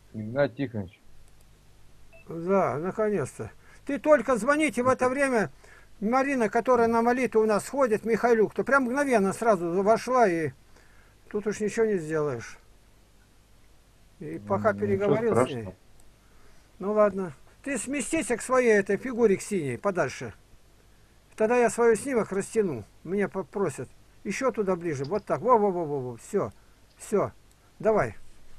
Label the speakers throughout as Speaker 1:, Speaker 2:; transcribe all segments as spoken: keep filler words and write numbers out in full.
Speaker 1: Игнатий Тихонович.
Speaker 2: Да, наконец-то. Ты только звоните в это время. Марина, которая на молитву у нас ходит, Михайлюк, то прям мгновенно сразу вошла, и тут уж ничего не сделаешь. И пока
Speaker 1: М, Ничего
Speaker 2: переговорил с ней.
Speaker 1: страшного.
Speaker 2: Ну ладно. Ты сместись к своей этой фигуре, к синей, подальше. Тогда я свой снимок растяну. Меня попросят. Еще туда ближе. Вот так. Во-во-во-во-во. Все. Все. Давай.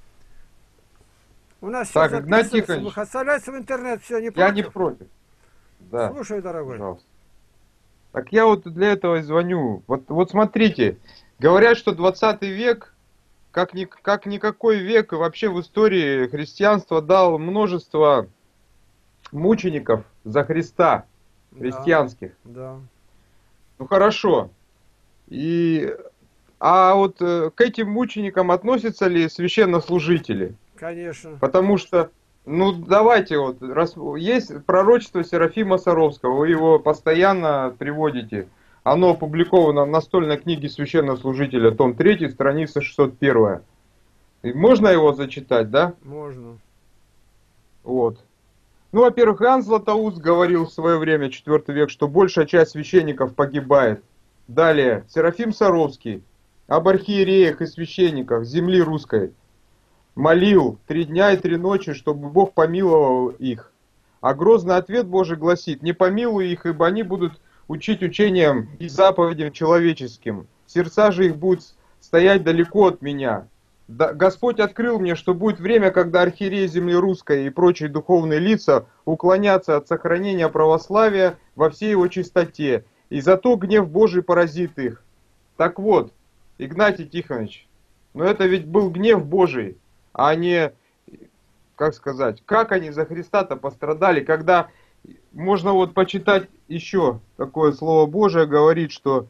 Speaker 2: У нас все
Speaker 1: Так, Игнатий
Speaker 2: записывается.
Speaker 1: Тихонович,
Speaker 2: Выходит в интернет. Все, не
Speaker 1: я не
Speaker 2: против?
Speaker 1: против. Да,
Speaker 2: Слушай, дорогой.
Speaker 1: пожалуйста. Так я вот для этого и звоню. Вот, вот смотрите, говорят, что двадцатый век, как, ни, как никакой век вообще в истории христианства дал множество мучеников за Христа,
Speaker 2: Да,
Speaker 1: христианских.
Speaker 2: да.
Speaker 1: Ну хорошо. И, а вот э, к этим мученикам относятся ли священнослужители?
Speaker 2: Конечно.
Speaker 1: Потому что, ну давайте вот, раз есть пророчество Серафима Саровского, вы его постоянно приводите. Оно опубликовано в настольной книге священнослужителя, том третий, страница шестьсот первая. И можно его зачитать, да?
Speaker 2: Можно.
Speaker 1: Вот. Ну, во-первых, Иоанн Златоуст говорил в свое время, четвёртый век, что большая часть священников погибает. Далее, Серафим Саровский об архиереях и священниках земли русской молил три дня и три ночи, чтобы Бог помиловал их. А грозный ответ Божий гласит: не помилуй их, ибо они будут учить учениям и заповедям человеческим. Сердца же их будут стоять далеко от меня. Да, Господь открыл мне, что будет время, когда архиереи земли русской и прочие духовные лица уклонятся от сохранения православия во всей его чистоте, и зато гнев Божий поразит их. Так вот, Игнатий Тихонович, но это ведь был гнев Божий, а не, как сказать, как они за Христа-то пострадали, когда можно вот почитать еще такое слово Божие, говорит, что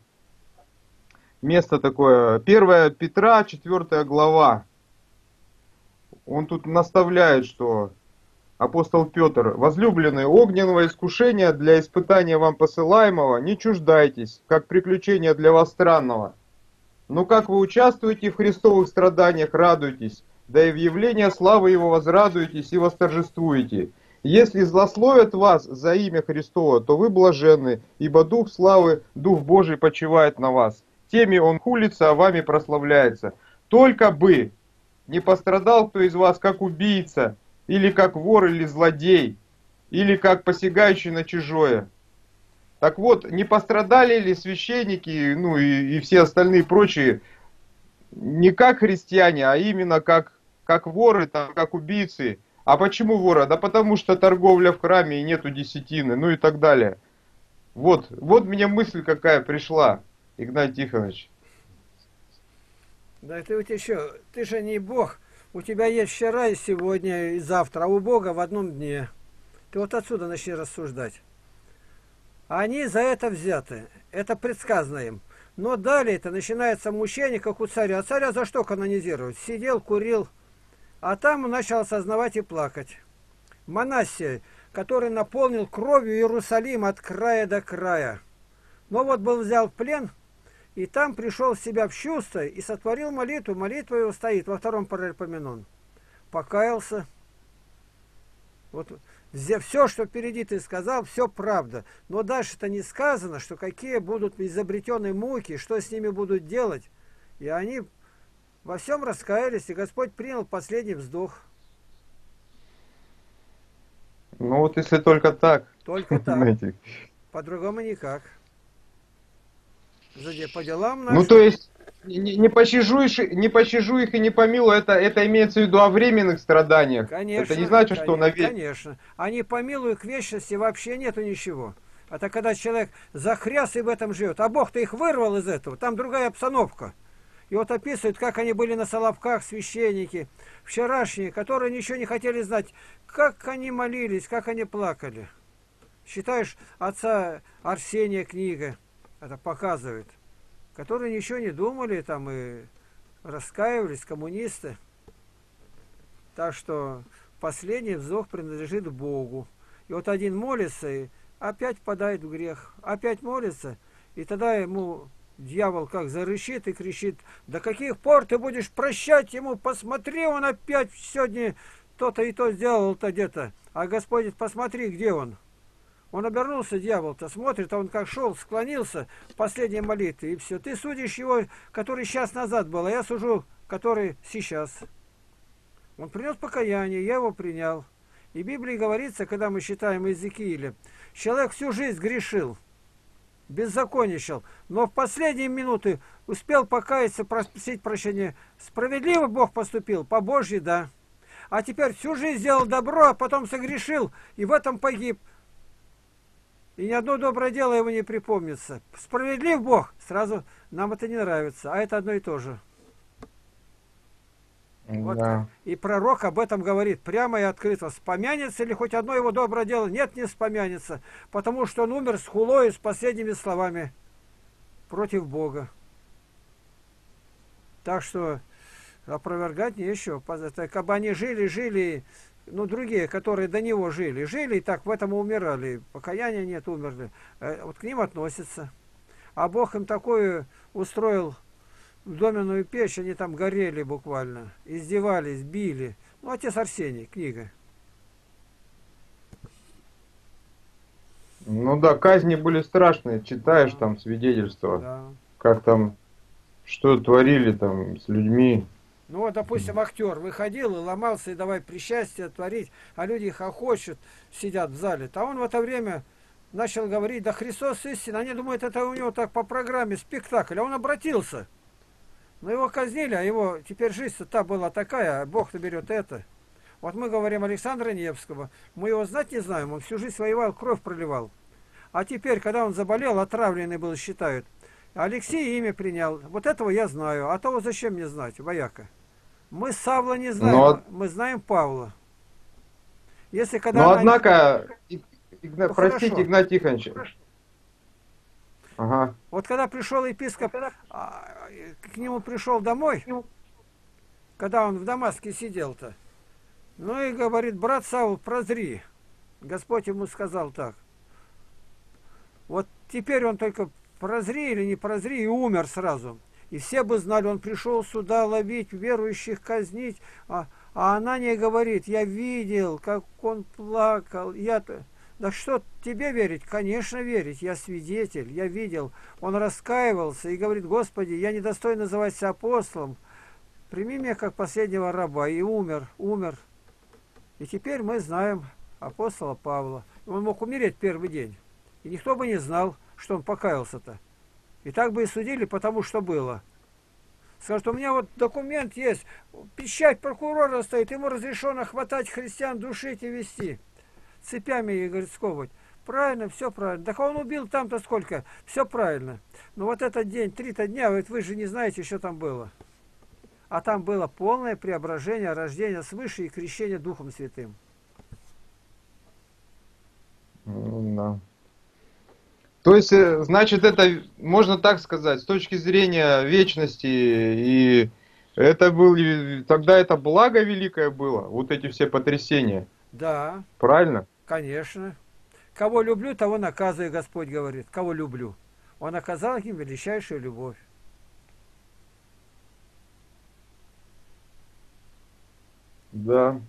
Speaker 1: место такое, первое Петра, четвёртая глава, он тут наставляет, что апостол Петр: возлюбленные, огненного искушения для испытания вам посылаемого не чуждайтесь, как приключения для вас странного. Но как вы участвуете в христовых страданиях, радуйтесь, да и в явление славы Его возрадуетесь и восторжествуете. Если злословят вас за имя Христово, то вы блаженны, ибо Дух славы, Дух Божий почивает на вас. Теми Он хулится, а вами прославляется. Только бы не пострадал кто из вас как убийца, или как вор, или злодей, или как посягающий на чужое. Так вот, не пострадали ли священники, ну и, и все остальные прочие, не как христиане, а именно как, как воры, там, как убийцы? А почему воры? Да потому что торговля в храме и нету десятины, ну и так далее. Вот, вот мне мысль какая пришла, Игнатий Тихонович.
Speaker 2: Да ты вот еще, ты же не Бог. У тебя есть вчера и сегодня и завтра, а у Бога в одном дне. Ты вот отсюда начни рассуждать. Они за это взяты. Это предсказано им. Но далее это начинается мучение, как у царя. А царя за что канонизировать? Сидел, курил, а там он начал осознавать и плакать. Манассия, который наполнил кровью Иерусалим от края до края. Но вот был взял в плен, и там пришел в себя в чувство и сотворил молитву. Молитва его стоит во втором Паралипоменон. Покаялся. Вот все, что впереди ты сказал, все правда. Но дальше-то не сказано, что какие будут изобретенные муки, что с ними будут делать. И они во всем раскаялись, и Господь принял последний вздох.
Speaker 1: Ну вот если только так,
Speaker 2: Только так.
Speaker 1: знаете.
Speaker 2: По-другому никак. По делам
Speaker 1: Ну то
Speaker 2: нашим.
Speaker 1: есть, не, не пощажу, их- не пощажу их и не помилую, это, это имеется в виду о временных страданиях. Это не
Speaker 2: Конечно,
Speaker 1: значит, что
Speaker 2: конечно,
Speaker 1: навек.
Speaker 2: конечно. Они помилуют к вечности, вообще нету ничего. Это когда человек захряс и в этом живет. А Бог-то их вырвал из этого. Там другая обстановка. И вот описывают, как они были на Соловках, священники, вчерашние, которые ничего не хотели знать. Как они молились, как они плакали. Считаешь, отца Арсения книга, это показывает, которые ничего не думали, там и раскаивались, коммунисты. Так что последний вздох принадлежит Богу. И вот один молится, и опять падает в грех. Опять молится, и тогда ему дьявол как зарычит и кричит: до каких пор ты будешь прощать ему? Посмотри, он опять сегодня то-то и то сделал-то где-то. А Господь говорит, посмотри, где он. Он обернулся, дьявол-то, смотрит, а он как шел, склонился в последней молитве, и все. Ты судишь его, который час назад был, а я сужу, который сейчас. Он принес покаяние, я его принял. И в Библии говорится, когда мы читаем Иезекииля, человек всю жизнь грешил, беззаконничал, но в последние минуты успел покаяться, просить прощения. Справедливо Бог поступил, по Божьей, да. А теперь всю жизнь сделал добро, а потом согрешил, и в этом погиб. И ни одно доброе дело его не припомнится. Справедлив Бог, сразу нам это не нравится, а это одно и то же. Вот.
Speaker 1: Да.
Speaker 2: И пророк об этом говорит прямо и открыто. Вспомянется ли хоть одно его доброе дело? Нет, не вспомянется, потому что он умер с хулой, с последними словами против Бога. Так что опровергать нечего. Как бы они жили, жили, ну, другие, которые до него жили, жили и так в этом и умирали. Покаяния нет, умерли. Вот к ним относятся. А Бог им такую устроил доменную печь, они там горели буквально, издевались, били. Ну, отец Арсений, книга.
Speaker 1: Ну да, казни были страшные, читаешь
Speaker 2: Да.
Speaker 1: там свидетельства,
Speaker 2: Да.
Speaker 1: как там, что творили там с людьми.
Speaker 2: Ну вот, допустим, актер выходил и ломался, и давай причастие творить, а люди хохочут, сидят в зале. А он в это время начал говорить, да Христос истина. Они думают, это у него так по программе спектакль, а он обратился. Но его казнили, а его теперь жизнь-то та была такая, а Бог-то берет это. Вот мы говорим Александра Невского, мы его знать не знаем, он всю жизнь воевал, кровь проливал. А теперь, когда он заболел, отравленный был, считают, Алексей имя принял. Вот этого я знаю, а того зачем мне знать, вояка? Мы Савла не знаем,
Speaker 1: Но,
Speaker 2: мы знаем Павла. Если когда
Speaker 1: но
Speaker 2: она...
Speaker 1: однако, И- Игна-
Speaker 2: Ну,
Speaker 1: простите,
Speaker 2: хорошо.
Speaker 1: Игнат Тихонович. Ага.
Speaker 2: Вот когда пришел епископ, а, к нему пришел домой, когда он в Дамаске сидел-то, ну и говорит, брат Савл, прозри. Господь ему сказал так. Вот теперь он только прозри или не прозри, и умер сразу. И все бы знали, он пришел сюда ловить, верующих казнить, а, а она не говорит, я видел, как он плакал, я-то... Да что тебе верить? Конечно верить, я свидетель, я видел. Он раскаивался и говорит, Господи, я недостоин называться апостолом, прими меня как последнего раба, и умер, умер. И теперь мы знаем апостола Павла. Он мог умереть первый день, и никто бы не знал, что он покаялся-то. И так бы и судили, потому что было. Скажут, у меня вот документ есть, печать прокурора стоит, ему разрешено хватать христиан, душить и вести. Цепями, и говорит, сковывать. Правильно, все правильно. Так он убил там-то сколько? Все правильно. Но вот этот день, три-то дня, вы, вы же не знаете, что там было. А там было полное преображение, рождение свыше и крещение Духом Святым.
Speaker 1: Ну, да. То есть, э, значит, это, можно так сказать, с точки зрения вечности, и это был, тогда это благо великое было, вот эти все потрясения.
Speaker 2: Да,
Speaker 1: Правильно?
Speaker 2: конечно. Кого люблю, того наказываю, Господь говорит. Кого люблю. Он оказал им величайшую любовь.
Speaker 1: Да.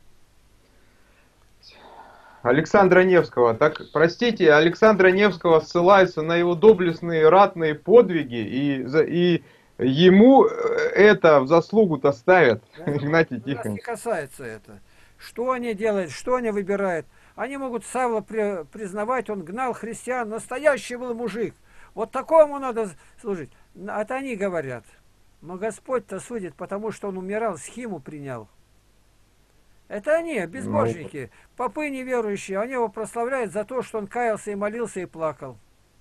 Speaker 1: Александра Невского. Так, простите, Александра Невского ссылается на его доблестные ратные подвиги, и, за- и ему это в заслугу-то ставят, Игнатий
Speaker 2: Нас не
Speaker 1: Тихонович.
Speaker 2: касается это. Что они делают, что они выбирают. Они могут Савла при- признавать, он гнал христиан, настоящий был мужик. Вот такому надо служить. Это они говорят. Но Господь-то судит, потому что он умирал, схиму принял. Это они, безбожники, попы неверующие, они его прославляют за то, что он каялся и молился и плакал.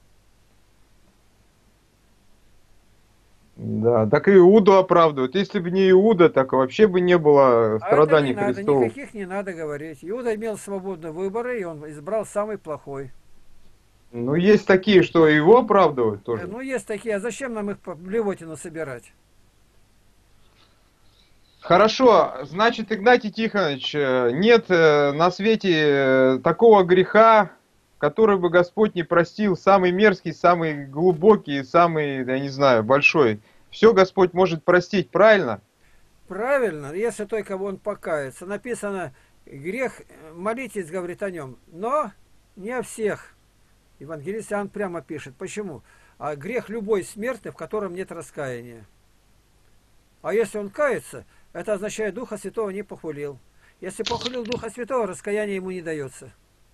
Speaker 1: Да, так и Иуду оправдывают. Если бы не Иуда, так вообще бы не было
Speaker 2: А это
Speaker 1: страданий
Speaker 2: не надо,
Speaker 1: Христовых.
Speaker 2: никаких не надо говорить. Иуда имел свободные выборы, и он избрал самый плохой.
Speaker 1: Ну, есть такие, что его оправдывают
Speaker 2: Э,
Speaker 1: тоже.
Speaker 2: Ну, есть такие, а зачем нам их по блевотину собирать?
Speaker 1: Хорошо, значит, Игнатий Тихонович, э, нет э, на свете э, такого греха, который бы Господь не простил, самый мерзкий, самый глубокий, самый, я не знаю, большой. Все Господь может простить, правильно?
Speaker 2: Правильно, если только он покается. Написано, грех, молитесь, говорит о нем, но не о всех. Евангелист Иоанн прямо пишет. Почему? А грех любой смертный, в котором нет раскаяния. А если он кается, это означает, Духа Святого не похулил. Если похулил Духа Святого, раскаяние ему не дается.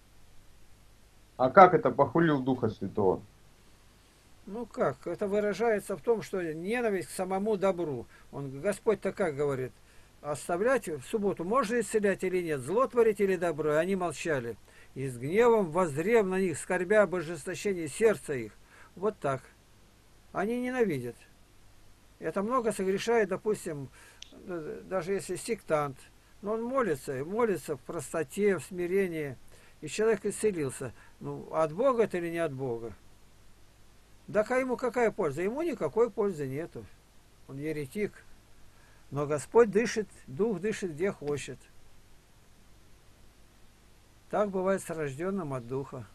Speaker 1: А как это похулил Духа Святого?
Speaker 2: Ну как? Это выражается в том, что ненависть к самому добру. Он, Господь-то как говорит? Оставлять в субботу можно исцелять или нет? Зло творить или добро? И они молчали. И с гневом воззрев на них, скорбя об ожесточении сердца их. Вот так. Они ненавидят. Это много согрешает, допустим, даже если сектант. Но он молится, молится в простоте, в смирении. И человек исцелился. Ну, от Бога это или не от Бога? Да а ему какая польза? Ему никакой пользы нету. Он еретик. Но Господь дышит, Дух дышит где хочет. Так бывает с рожденным от Духа.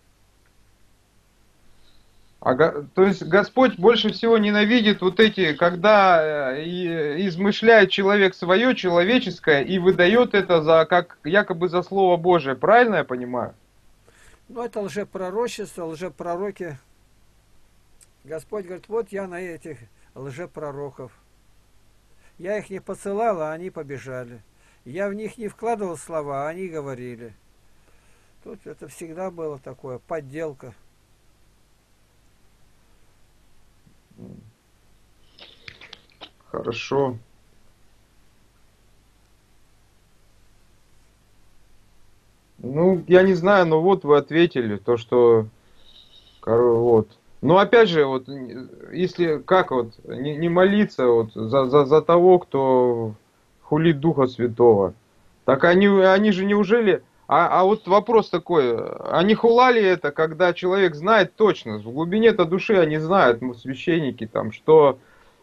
Speaker 1: А, то есть Господь больше всего ненавидит вот эти, когда измышляет человек свое человеческое и выдает это за, как якобы за Слово Божие. Правильно я понимаю?
Speaker 2: Ну, это лжепророчество, лжепророки. Господь говорит, вот я на этих лжепророков. Я их не посылал, а они побежали. Я в них не вкладывал слова, а они говорили. Тут это всегда было такое, подделка.
Speaker 1: Хорошо. Ну, я не знаю, но вот вы ответили, то, что... Вот. Но опять же, вот, если как вот, не, не молиться вот, за, за, за того, кто хулит Духа Святого, так они, они же неужели... А, а вот вопрос такой, они хулали это, когда человек знает точно, в глубине-то души они знают, ну, священники, там, что,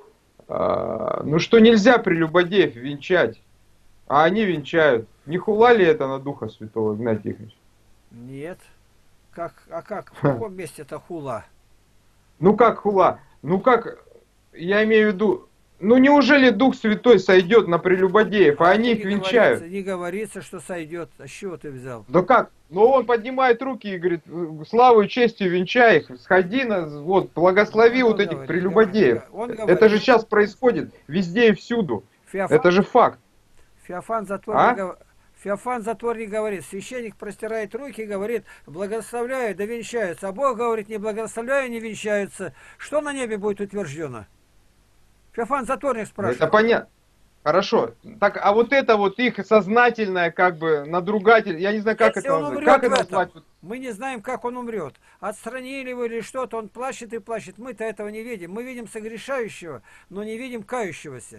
Speaker 1: а, ну, что нельзя прелюбодеев венчать, а они венчают. Не хулали это на Духа Святого, Игнатий Тихонович?
Speaker 2: Нет. Как, а как, в каком месте это хула?
Speaker 1: Ну как хула? Ну как, я имею в виду, ну неужели Дух Святой сойдет на прелюбодеев, а, а они их
Speaker 2: не
Speaker 1: венчают?
Speaker 2: Говорится, не говорится, что сойдет. А с чего ты взял?
Speaker 1: Да как? Ну он поднимает руки и говорит, славу и честью венчай их, сходи, на, вот, благослови он вот этих говорит, прелюбодеев. Говорит, Это говорит, же сейчас происходит везде и всюду.
Speaker 2: Феофан,
Speaker 1: это же факт.
Speaker 2: Феофан Затворник,
Speaker 1: а?
Speaker 2: Феофан Затворник говорит, священник простирает руки и говорит, благословляю, да венчаются. А Бог говорит, не благословляю, не венчаются. Что на небе будет утверждено? Феофан Затворник спрашивает.
Speaker 1: Это понятно. Хорошо. Так, а вот это вот их сознательное, как бы, надругатель, я не знаю, как
Speaker 2: Если
Speaker 1: это
Speaker 2: назвать.
Speaker 1: Как это назвать?
Speaker 2: Мы не знаем, как он умрет. Отстранили его или что-то, он плачет и плачет. Мы-то этого не видим. Мы видим согрешающего, но не видим кающегося.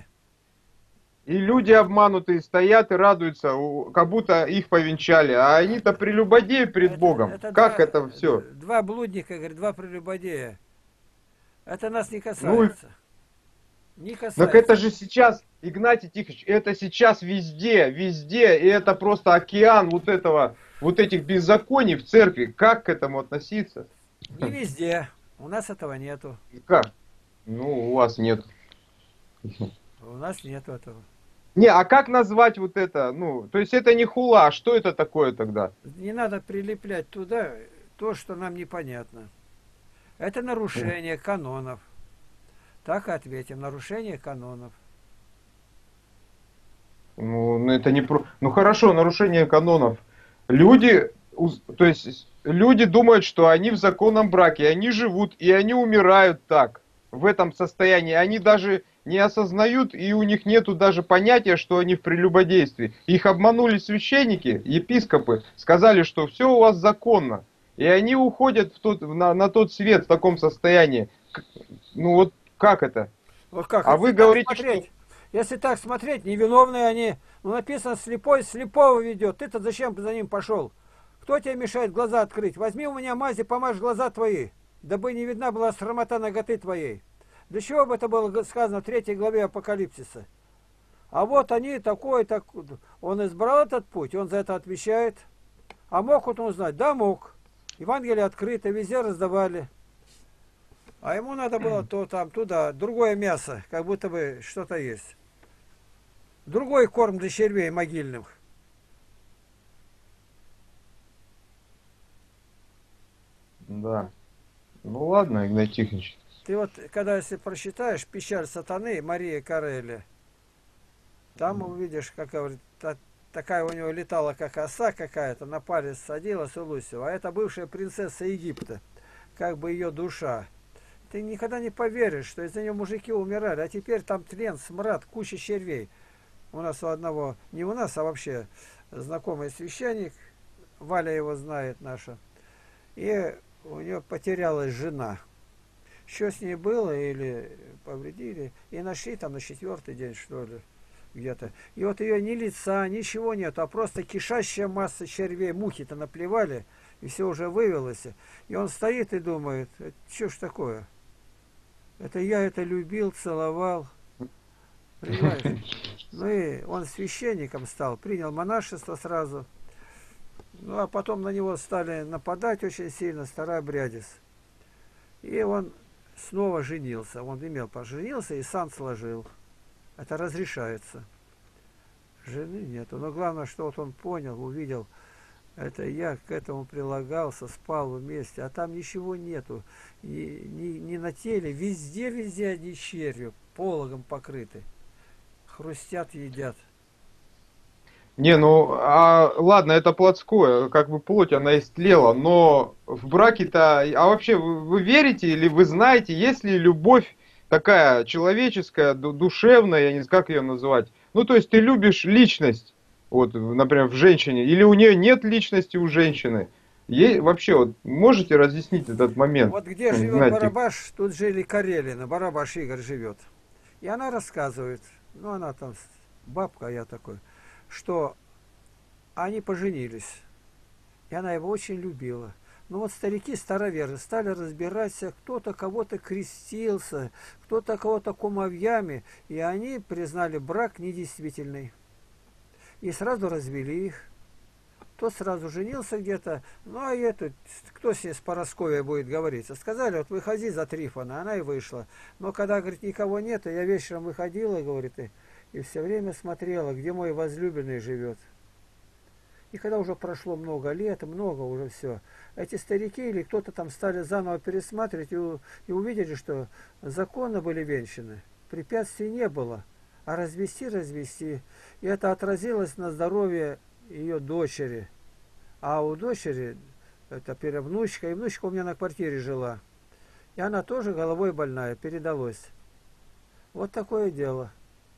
Speaker 1: И люди обманутые стоят и радуются, как будто их повенчали. А они-то прелюбодеи перед это, Богом. Это как два, это все?
Speaker 2: Два блудника, говорит, два прелюбодея. Это нас не касается. Ну, не касается.
Speaker 1: Так это же сейчас, Игнатий Тихонович, это сейчас везде, везде. И это просто океан вот этого, вот этих беззаконий в церкви. Как к этому относиться?
Speaker 2: Не везде. У нас этого нету.
Speaker 1: Как? Ну, у вас нет.
Speaker 2: У нас нету этого.
Speaker 1: Не, а как назвать вот это? Ну, то есть это не хула, а что это такое тогда?
Speaker 2: Не надо прилеплять туда то, что нам непонятно. Это нарушение канонов. Так и ответим, нарушение канонов.
Speaker 1: Ну, это не про... Ну хорошо, нарушение канонов. Люди, то есть люди думают, что они в законном браке, они живут, и они умирают так, в этом состоянии. Они даже не осознают, и у них нету даже понятия, что они в прелюбодействе. Их обманули священники, епископы, сказали, что все у вас законно. И они уходят в тот, на, на тот свет в таком состоянии. Ну вот как это?
Speaker 2: Вот как?
Speaker 1: А
Speaker 2: Если
Speaker 1: вы говорите,
Speaker 2: смотреть,
Speaker 1: что...
Speaker 2: Если так смотреть, невиновные они. Ну написано, слепой слепого ведет. Ты-то зачем за ним пошел? Кто тебе мешает глаза открыть? Возьми у меня мази, помажь глаза твои, дабы не видна была срамота наготы твоей. Для чего бы это было сказано в третьей главе Апокалипсиса? А вот они такой, так, он избрал этот путь, он за это отвечает. А мог он узнать? Да, мог. Евангелие открыто, везде раздавали. А ему надо было то там, туда, другое мясо, как будто бы что-то есть. Другой корм для червей могильных.
Speaker 1: Да. Ну ладно, Игнат Тихонович.
Speaker 2: Ты вот, когда если прочитаешь «Печаль сатаны» Мария Карелли, там увидишь, как говорит, та- такая у него летала, как оса какая-то, на палец садилась у Лусева. А это бывшая принцесса Египта, как бы ее душа. Ты никогда не поверишь, что из-за нее мужики умирали, а теперь там тлен, смрад, куча червей. У нас у одного, не у нас, а вообще знакомый священник, Валя его знает наша, и у нее потерялась жена. Что с ней было или повредили, и нашли там на четвертый день, что ли, где-то. И вот ее ни лица, ничего нет, а просто кишащая масса червей, мухи-то наплевали, и все уже вывелось. И он стоит и думает, что ж такое? Это я это любил, целовал, понимаешь? Ну и он священником стал, принял монашество сразу. Ну а потом на него стали нападать очень сильно, старообрядец. И он снова женился. Он имел поженился и сан сложил. Это разрешается. Жены нету. Но главное, что вот он понял, увидел, это я к этому прилагался, спал вместе, а там ничего нету. Ни, ни, ни на теле, везде-везде одни черви, пологом покрыты. Хрустят, едят.
Speaker 1: Не, ну, а, ладно, это плотское, как бы плоть, она истлела, но в браке-то, а вообще вы, вы верите или вы знаете, есть ли любовь такая человеческая, ду- душевная, я не знаю, как ее называть, ну, то есть ты любишь личность, вот, например, в женщине, или у нее нет личности у женщины, Е- вообще, вот, можете разъяснить этот момент,
Speaker 2: Вот где живет
Speaker 1: Игнатий?
Speaker 2: Барабаш, тут жили Карелина. Барабаш Игорь живет. И она рассказывает, ну она там бабка, а я такой, что они поженились. И она его очень любила. Но вот старики, староверы, стали разбираться, кто-то кого-то крестился, кто-то кого-то кумовьями, и они признали брак недействительный. И сразу развели их. Тот сразу женился где-то, ну а этот, кто с ней с Поросковьей будет говорить? Сказали, вот выходи за Трифона, она и вышла. Но когда, говорит, никого нет, я вечером выходила, говорит, и, и все время смотрела, где мой возлюбленный живет. И когда уже прошло много лет, много уже все, эти старики или кто-то там стали заново пересматривать и, у- и увидели, что законно были венчаны, препятствий не было, а развести, развести. И это отразилось на здоровье ее дочери. А у дочери, это перевнучка, и внучка у меня на квартире жила. И она тоже головой больная, передалось. Вот такое дело.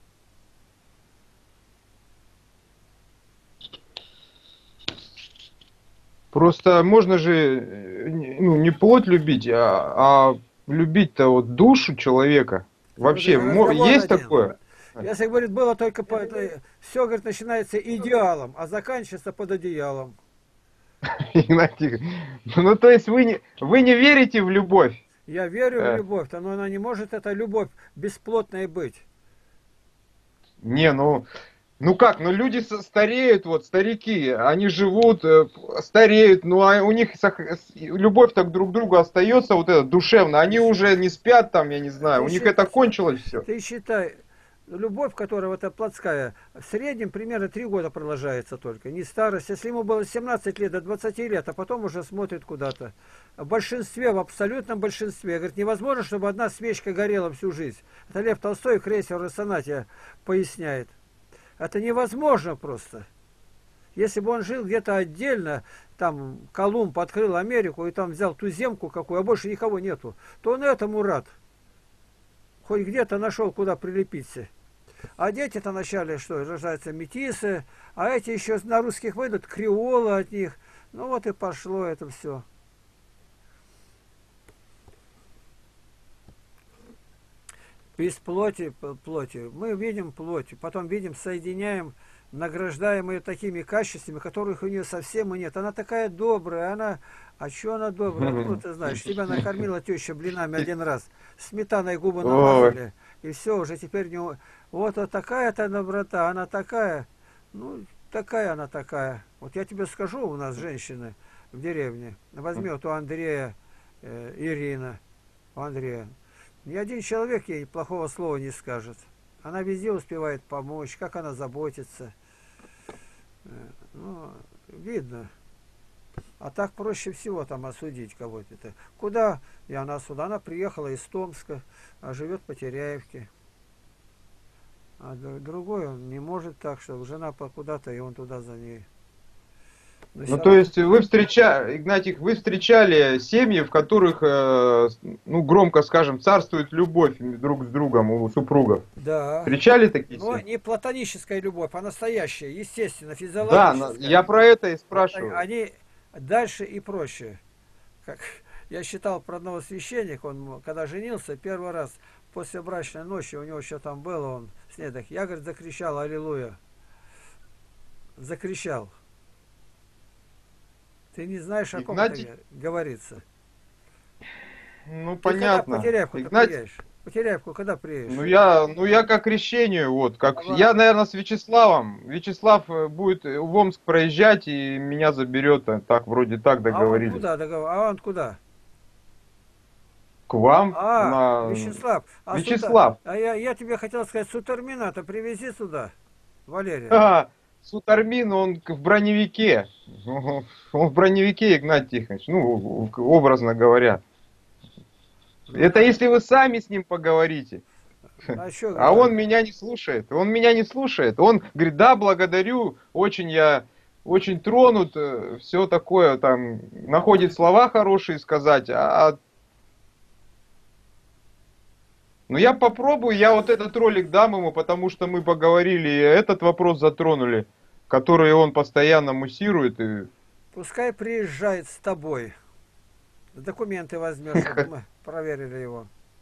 Speaker 1: Просто можно же, э, не- ну, не плоть любить, а, а любить-то вот душу человека.
Speaker 2: Вот
Speaker 1: Вообще, мо-
Speaker 2: разговор
Speaker 1: есть
Speaker 2: один.
Speaker 1: такое?
Speaker 2: Если, говорит, было только по, это, все, говорит, начинается идеалом, а заканчивается под одеялом.
Speaker 1: Игнатий, ну, то есть вы не, вы не верите в любовь?
Speaker 2: Я верю в
Speaker 1: Э,
Speaker 2: любовь, но она не может, эта любовь, бесплотная быть.
Speaker 1: Не, ну, ну как, ну люди со- стареют, вот старики, они живут, э, стареют, ну а у них сох- с- любовь так друг к другу остается, вот эта душевная, они
Speaker 2: Еще.
Speaker 1: уже не спят там, я не знаю, у
Speaker 2: Ты,
Speaker 1: них
Speaker 2: счит-
Speaker 1: это кончилось все.
Speaker 2: ты считай, любовь, которая вот эта плотская, в среднем примерно три года продолжается только. Не старость. Если ему было семнадцать лет до двадцати лет, а потом уже смотрит куда-то. В большинстве, в абсолютном большинстве. Говорит, невозможно, чтобы одна свечка горела всю жизнь. Это Лев Толстой в крейсере сонате поясняет. Это невозможно просто. Если бы он жил где-то отдельно, там Колумб открыл Америку и там взял туземку какую, а больше никого нету, то он этому рад. Хоть где-то нашел, куда прилепиться. А дети-то вначале что, рождаются метисы, а эти еще на русских выйдут, креолы от них. Ну вот и пошло это все. Без плоти, п- плоти. Мы видим плоть, потом видим, соединяем, награждаем ее такими качествами, которых у нее совсем и нет. Она такая добрая, она... А что она добрая? Откуда ты знаешь? Тебя накормила теща блинами один раз, сметаной губы
Speaker 1: Ой,
Speaker 2: намазали, и все, уже теперь не... у- Вот, вот такая-то доброта, она такая, ну, такая она такая. Вот я тебе скажу, у нас женщины в деревне, возьми вот у Андрея, э, Ирина, у Андрея. Ни один человек ей плохого слова не скажет. Она везде успевает помочь, как она заботится. Э, Ну, видно. А так проще всего там осудить кого-то. Куда? И она сюда, она приехала из Томска, а живет в Потеряевке. А д- другой он не может так, что жена по- куда-то, и он туда за ней. Но
Speaker 1: Ну,
Speaker 2: все
Speaker 1: то
Speaker 2: равно,
Speaker 1: есть вы встречали, Игнатьев, вы встречали семьи, в которых, э, ну, громко скажем, царствует любовь друг с другом у супругов.
Speaker 2: да.
Speaker 1: Встречали такие
Speaker 2: Но
Speaker 1: семьи?
Speaker 2: не платоническая любовь, а настоящая, естественно,
Speaker 1: Да, на- я
Speaker 2: физиологическая.
Speaker 1: про это и
Speaker 2: Вот
Speaker 1: спрашиваю.
Speaker 2: они дальше и проще. Как я считал про одного священника, он когда женился, первый раз после брачной ночи, у него что там было, он с ней так, я, говорит, закричал, аллилуйя, закричал. Ты не знаешь, о ком это
Speaker 1: Игнатий,
Speaker 2: говорится.
Speaker 1: ну,
Speaker 2: Ты когда в
Speaker 1: понятно.
Speaker 2: Потеряевку-то
Speaker 1: Игнатий,
Speaker 2: приедешь? В Потеряевку когда приедешь?
Speaker 1: ну я, ну я как крещению, вот, как
Speaker 2: Давай.
Speaker 1: я, наверное, с Вячеславом. Вячеслав э, будет в Омск проезжать и меня заберет, э, так вроде так
Speaker 2: А он
Speaker 1: договорились.
Speaker 2: куда? Догов- А он куда?
Speaker 1: К вам
Speaker 2: А,
Speaker 1: на
Speaker 2: Вячеслав, а сюда,
Speaker 1: Вячеслав.
Speaker 2: а я, я тебе хотел сказать, Сутормина-то привези сюда, Валерия.
Speaker 1: А, Сутармин, он к- в броневике. Он в броневике, Игнатий Тихонович, ну, в- образно говоря.
Speaker 2: Ну,
Speaker 1: Это
Speaker 2: надо,
Speaker 1: если вы сами с ним поговорите.
Speaker 2: а что
Speaker 1: А он
Speaker 2: надо?
Speaker 1: меня не слушает. Он меня не слушает. Он говорит, да, благодарю, очень я, очень тронут, все такое, там, находит слова хорошие сказать. А, а- ну, я попробую, я вот этот ролик дам ему, потому что мы поговорили, и этот вопрос затронули, который он постоянно муссирует. И...
Speaker 2: Пускай приезжает с тобой. Документы возьмешь, чтобы мы проверили его.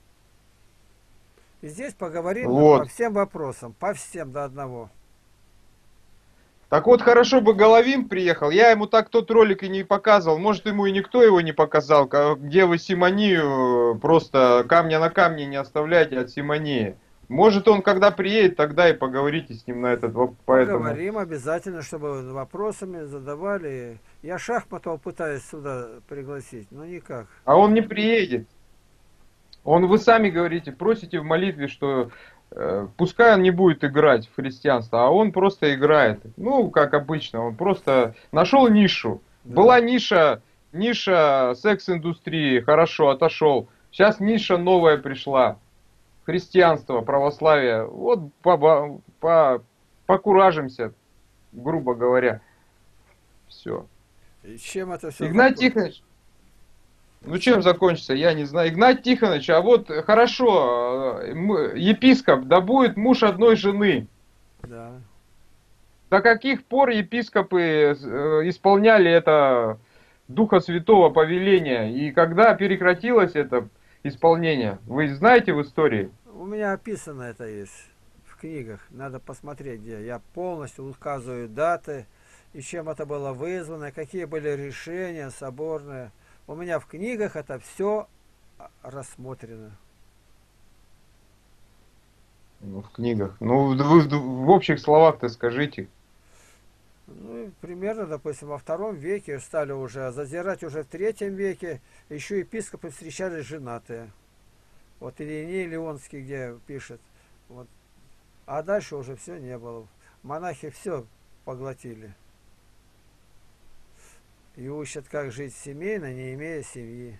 Speaker 2: И здесь поговорим мы по
Speaker 1: Вот.
Speaker 2: всем вопросам, по всем до одного.
Speaker 1: Так вот, хорошо бы Головин приехал. Я ему так тот ролик и не показывал. Может, ему и никто его не показал. ка- Где вы Симонию э, просто камня на камне не оставляйте от Симонии. Может, он когда приедет, тогда и поговорите с ним на этот вопрос. Поэтому.
Speaker 2: Поговорим обязательно, чтобы вопросами задавали. Я Шахматова пытаюсь сюда пригласить, но никак.
Speaker 1: А он не приедет. Он, вы сами говорите, просите в молитве, что э, пускай он не будет играть в христианство, а он просто играет. Ну, как обычно, он просто нашел нишу.
Speaker 2: Да.
Speaker 1: Была ниша, ниша секс-индустрии, хорошо, отошел. Сейчас ниша новая пришла. Христианство, православие. Вот по, по, покуражимся, грубо говоря. Все.
Speaker 2: И чем это все
Speaker 1: Игнатий
Speaker 2: закончится?
Speaker 1: Тихонович, ну чем закончится, я не знаю. Игнатий Тихонович, а вот э, хорошо, э, м- епископ, да будет муж одной жены.
Speaker 2: Да.
Speaker 1: До каких пор епископы э, исполняли это Духа Святого повеление? И когда прекратилось это исполнение? Вы знаете в истории?
Speaker 2: У меня описано это есть в книгах. Надо посмотреть, где. Я полностью указываю даты, и чем это было вызвано, какие были решения соборные. У меня в книгах это все рассмотрено.
Speaker 1: Ну, в книгах. Ну, вы в, в общих словах-то скажите.
Speaker 2: Ну, и примерно, допустим, во втором веке стали уже зазирать, уже в третьем веке еще епископы встречались женатые. Вот Ириней Леонский, где пишет. Вот. А дальше уже все не было. Монахи все поглотили. И учат, как жить семейно, не имея семьи.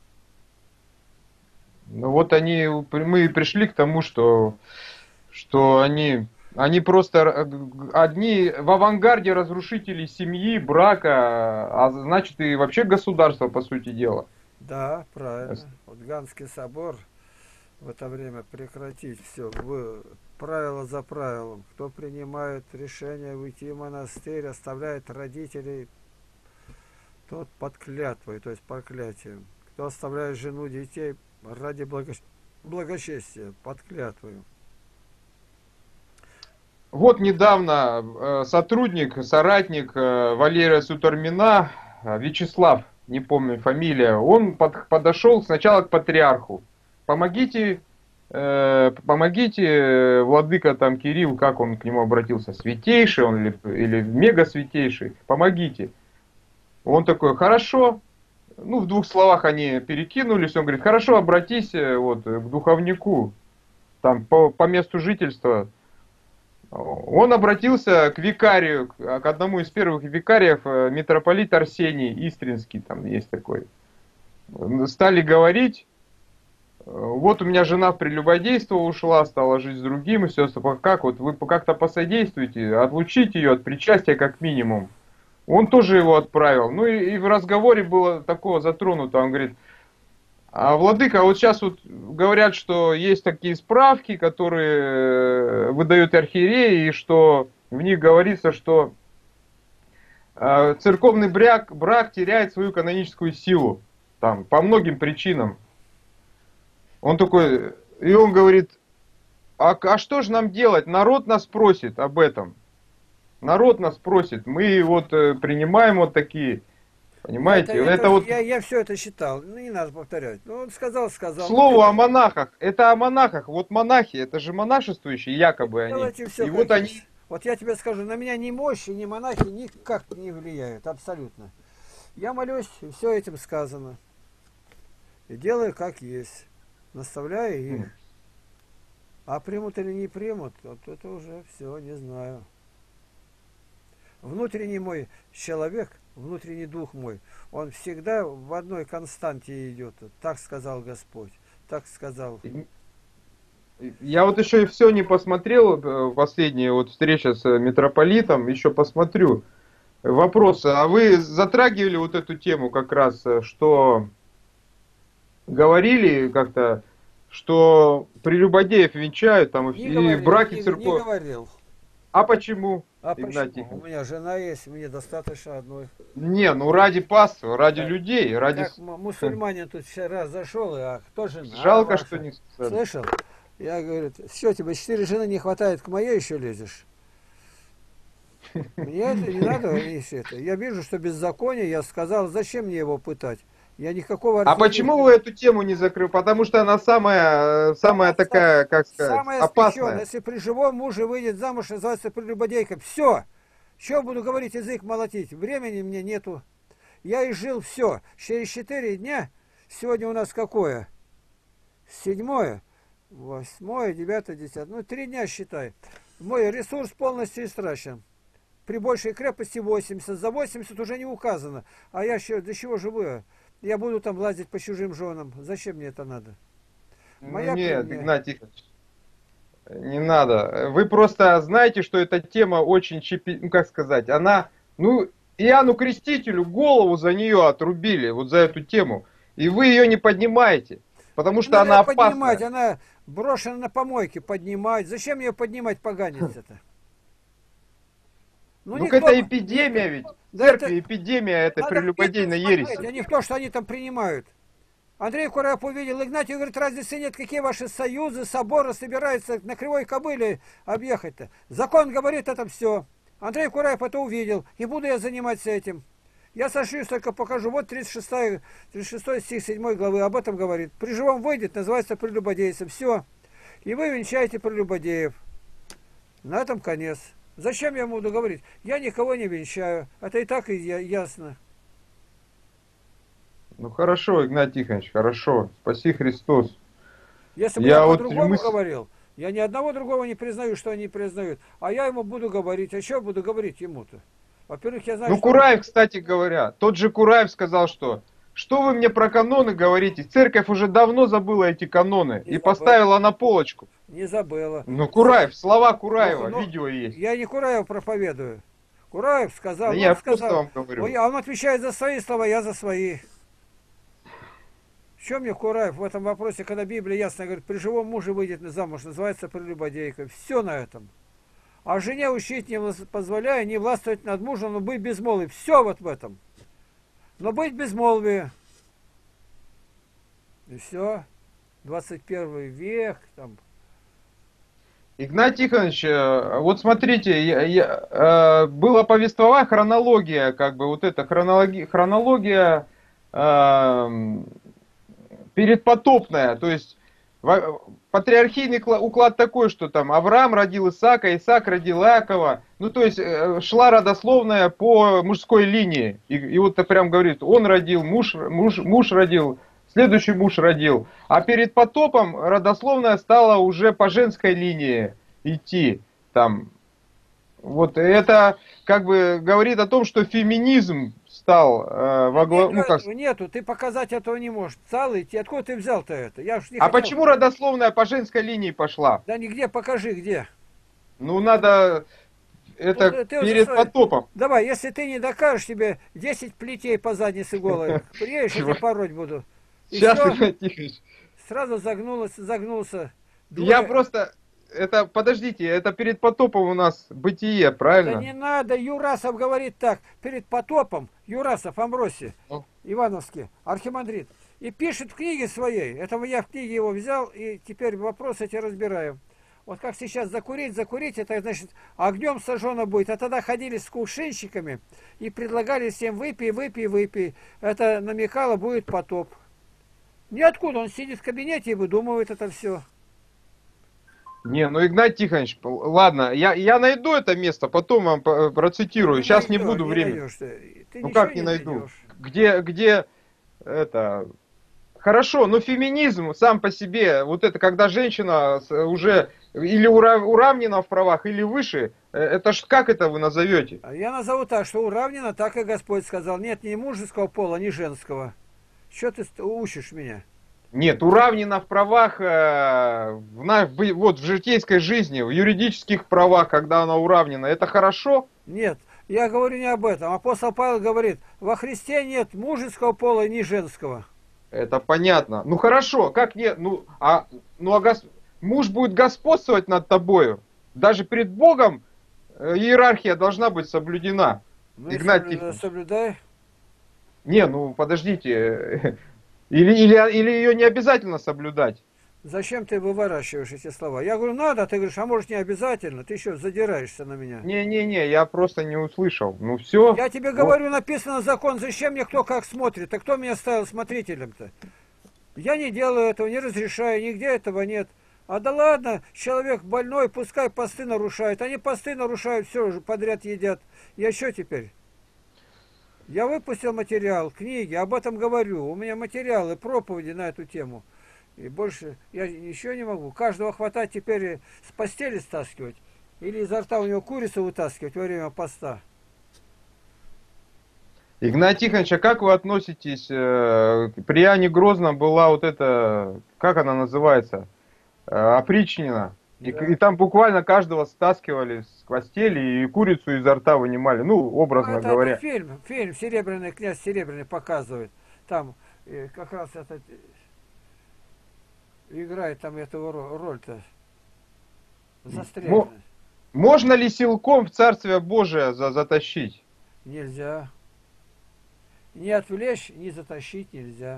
Speaker 1: Ну вот они, мы и пришли к тому, что, что они, они просто р- одни в авангарде разрушителей семьи, брака, а значит и вообще государства, по сути дела.
Speaker 2: Да, правильно. Вот Ганский собор в это время прекратить все. Правило за правилом. Кто принимает решение уйти в монастырь, оставляет родителей, тот под клятвой, то есть проклятием. Кто оставляет жену, детей ради благо... благочестия, под клятвою.
Speaker 1: Вот недавно э, сотрудник, соратник э, Валерия Сутормина, э, Вячеслав, не помню фамилия, он под- подошел сначала к патриарху. Помогите, э, помогите, э, владыка там Кирилл, как он к нему обратился, святейший он или, или мега святейший, помогите. Он такой, хорошо. Ну, в двух словах они перекинулись. Он говорит, хорошо, обратись э, вот, к духовнику. там по, по месту жительства, он обратился к викарию, к одному из первых викариев, митрополит Арсений Истринский, там есть такой. Стали говорить, вот у меня жена в прелюбодейство ушла, стала жить с другим, и все, как вот вы как-то посодействуете, отлучите ее от причастия как минимум. Он тоже его отправил. Ну и, и в разговоре было такого затронуто, он говорит, а владыка, вот сейчас вот говорят, что есть такие справки, которые выдают архиереи, и что в них говорится, что э, церковный брак, брак теряет свою каноническую силу, там, по многим причинам. Он такой, и он говорит, а, а что же нам делать? Народ нас просит об этом. Народ нас просит, мы вот э, принимаем вот такие... Понимаете,
Speaker 2: это,
Speaker 1: это,
Speaker 2: это,
Speaker 1: вот...
Speaker 2: Я, я все это считал, ну не надо повторять. Ну он сказал, сказал.
Speaker 1: Слово
Speaker 2: ну,
Speaker 1: о монахах, это о монахах. Вот монахи, это же монашествующие, якобы они.
Speaker 2: Все
Speaker 1: и вот они...
Speaker 2: есть. Вот я тебе скажу, на меня ни мощи, ни монахи никак не влияют, абсолютно. Я молюсь, и все этим сказано. И делаю как есть. Наставляю их. Mm. А примут или не примут, вот это уже все, не знаю. Внутренний мой человек, внутренний дух мой, он всегда в одной константе идет. Так сказал Господь, так сказал.
Speaker 1: Я вот еще и все не посмотрел, последняя вот встреча с митрополитом, еще посмотрю. Вопрос, а вы затрагивали вот эту тему как раз, что говорили как-то, что прелюбодеев венчают там
Speaker 2: не
Speaker 1: и
Speaker 2: говорил,
Speaker 1: браки
Speaker 2: не,
Speaker 1: церковь.
Speaker 2: Не говорил.
Speaker 1: А почему?
Speaker 2: А
Speaker 1: Игнатий?
Speaker 2: почему? У меня жена есть, мне достаточно одной.
Speaker 1: Не, ну ради паства, ради
Speaker 2: да.
Speaker 1: людей, ради...
Speaker 2: Как мусульманин тут вчера зашел, а кто жена?
Speaker 1: Жалко,
Speaker 2: ваша?
Speaker 1: Что не сказали.
Speaker 2: Слышал? Я говорю, что тебе, четыре жены не хватает, к моей еще лезешь? Мне это не надо, это. Я вижу, что беззаконие, я сказал, зачем мне его пытать? Я никакого...
Speaker 1: А почему вы эту тему не закрыли? Потому что она самая, самая такая, как сказать,
Speaker 2: самая
Speaker 1: опасная.
Speaker 2: Если при живом муже выйдет замуж, называется прелюбодейкой. Все. Что буду говорить, язык молотить? Времени мне нету. Я и жил все. Через четыре дня, сегодня у нас какое? Седьмое, восьмое, девятое, десятое. Ну, три дня считай. Мой ресурс полностью истрачен. При большей крепости восемьдесят. За восемьдесят уже не указано. А я еще до чего живу? Я буду там лазить по чужим женам. Зачем мне это надо?
Speaker 1: Моя Нет, мне... Игнатий Тихонович, не надо. Вы просто знаете, что эта тема очень, чипи... ну как сказать, она, ну, Иоанну Крестителю голову за нее отрубили, вот за эту тему. И вы ее не поднимаете, потому что
Speaker 2: надо
Speaker 1: она опасна.
Speaker 2: Поднимать, она брошена на помойке, поднимать. Зачем ее поднимать, поганец это?
Speaker 1: Ну, ну никто... это эпидемия ведь.
Speaker 2: Да
Speaker 1: Церкви
Speaker 2: это...
Speaker 1: эпидемия этой прелюбодейной ереси.
Speaker 2: А не в то, что они там принимают. Андрей Кураев увидел Игнатий, говорит, разницы нет, какие ваши союзы, соборы собираются на кривой кобыле объехать-то. Закон говорит это все. Андрей Кураев это увидел, и буду я заниматься этим. Я сошлюсь, только покажу. Вот тридцать шестой, тридцать шестой стих седьмой главы об этом говорит. При живом выйдет, называется прелюбодейцем. Все. И вы венчаете прелюбодеев. На этом конец. Зачем я буду говорить? Я никого не венчаю. Это и так и ясно.
Speaker 1: Ну хорошо, Игнатий Тихонович, хорошо. Спаси Христос.
Speaker 2: Если бы я, я вот по-другому мысл... говорил, я ни одного другого не признаю, что они признают. А я ему буду говорить. А что буду говорить ему-то? Во-первых, я знаю,
Speaker 1: ну,
Speaker 2: что...
Speaker 1: Кураев, кстати говоря, тот же Кураев сказал, что что вы мне про каноны говорите? Церковь уже давно забыла эти каноны не и забыла. Поставила на полочку.
Speaker 2: Не забыла.
Speaker 1: Ну, Кураев, слова Кураева,
Speaker 2: ну, ну,
Speaker 1: видео есть.
Speaker 2: Я не Кураев проповедую. Кураев сказал,
Speaker 1: да я
Speaker 2: сказал,
Speaker 1: просто вам говорю.
Speaker 2: Ой, а он отвечает за свои слова, я за свои. В чем мне Кураев в этом вопросе, когда Библия ясно говорит, при живом муже выйдет замуж, называется прелюбодейкой. Все на этом. А жене учить не позволяя, не властвовать над мужем, но быть безмолвным. Все вот в этом. Но быть безмолвие. И все. двадцать первый век. Там.
Speaker 1: Игнатий Тихонович, вот смотрите, я, я, было повествовая хронология, как бы вот эта хронология, хронология э, передпотопная, то есть патриархийный уклад такой, что там Авраам родил Исаака, Исаак родил Иакова, ну то есть шла родословная по мужской линии, и, и вот прям говорит, он родил, муж, муж, муж родил следующий муж родил. А перед потопом родословная стала уже по женской линии идти. Там, вот это как бы говорит о том, что феминизм стал э,
Speaker 2: Да
Speaker 1: во главу,
Speaker 2: нету
Speaker 1: ну как.
Speaker 2: этого, нету, ты показать этого не можешь. Целый, ты откуда ты взял-то это? Я уж не
Speaker 1: А
Speaker 2: хотел.
Speaker 1: почему родословная по женской линии пошла?
Speaker 2: Да нигде, покажи, где.
Speaker 1: Ну надо
Speaker 2: Ну,
Speaker 1: это
Speaker 2: ты, ты уже
Speaker 1: перед
Speaker 2: свой.
Speaker 1: потопом.
Speaker 2: Давай, если ты не докажешь, тебе десять плетей по заднице голой. Приедешь, я тебя пороть буду. И
Speaker 1: Сейчас,
Speaker 2: все,
Speaker 1: Игнат Тихонович.
Speaker 2: сразу загнулась, загнулся.
Speaker 1: Я
Speaker 2: Двое.
Speaker 1: просто... Это, подождите, это перед потопом у нас бытие,
Speaker 2: Да не
Speaker 1: правильно?
Speaker 2: надо, Юрасов говорит так, перед потопом, Юрасов, Амбросий,
Speaker 1: Ну,
Speaker 2: Ивановский, архимандрит, и пишет в книге своей, это я в книге его взял, и теперь вопросы эти разбираем. Вот как сейчас закурить, закурить, это значит огнем сожжено будет. А тогда ходили с кувшинщиками и предлагали всем выпей, выпей, выпей. Это намекало, будет потоп. Ниоткуда, он сидит в кабинете и выдумывает это все.
Speaker 1: Не, ну Игнат Тихонович, п- ладно, я, я найду это место, потом вам п-
Speaker 2: Да
Speaker 1: процитирую.
Speaker 2: не
Speaker 1: Сейчас не
Speaker 2: найдешь,
Speaker 1: буду
Speaker 2: не
Speaker 1: времени.
Speaker 2: найдешь ты. Ты
Speaker 1: Ну
Speaker 2: ничего
Speaker 1: как не
Speaker 2: не
Speaker 1: найду?
Speaker 2: найдешь.
Speaker 1: Где, где это... Хорошо, но феминизм сам по себе, вот это когда женщина с- уже или ура- уравнена в правах, или выше, э, это ж как это вы назовете?
Speaker 2: А я назову так, что уравнено, так и Господь сказал. Нет ни мужеского пола, ни женского. Что ты ст- учишь меня?
Speaker 1: Нет, уравнена в правах, э, в, на- в бы- вот в житейской жизни, в юридических правах, когда она уравнена. Это хорошо?
Speaker 2: Нет, я говорю не об этом. Апостол Павел говорит, во Христе нет мужеского пола, ни женского.
Speaker 1: Это понятно. Ну хорошо, как нет? Ну а, ну, а гос- муж будет господствовать над тобою. Даже перед Богом э, иерархия должна быть соблюдена.
Speaker 2: Ну и
Speaker 1: Игнат
Speaker 2: соблюдай.
Speaker 1: Тихонович.
Speaker 2: соблюдай.
Speaker 1: Не, ну подождите. Или, или, или ее не обязательно соблюдать.
Speaker 2: Зачем ты выворачиваешь эти слова? Я говорю, надо, ты говоришь, а может не обязательно? Ты еще задираешься на меня.
Speaker 1: Не-не-не, я просто не услышал. Ну все.
Speaker 2: Я тебе
Speaker 1: Вот.
Speaker 2: говорю, написано закон, зачем мне кто как смотрит? А кто меня ставил смотрителем-то? Я не делаю этого, не разрешаю, нигде этого нет. А да ладно, человек больной, пускай посты нарушает. Они посты нарушают, все подряд едят. Я что теперь? Я выпустил материал, книги, об этом говорю. У меня материалы, проповеди на эту тему. И больше я ничего не могу. Каждого хватать теперь и с постели стаскивать. Или изо рта у него курицу вытаскивать во время поста.
Speaker 1: Игнат Тихонович, а как вы относитесь, э, при Иоанне Грозном была вот эта, как она называется, э, опричнина, и, к-
Speaker 2: Да.
Speaker 1: и там буквально каждого стаскивали с постели и курицу изо рта вынимали, ну,
Speaker 2: Ну,
Speaker 1: образно
Speaker 2: это, это
Speaker 1: говоря.
Speaker 2: фильм, фильм «Серебряный князь Серебряный» показывает. Там э, как раз этот э, играет там эту ро- роль-то
Speaker 1: Мо-
Speaker 2: застреленный.
Speaker 1: Можно ли силком в Царствие Божие за- затащить?
Speaker 2: Нельзя. Ни отвлечь, ни затащить нельзя.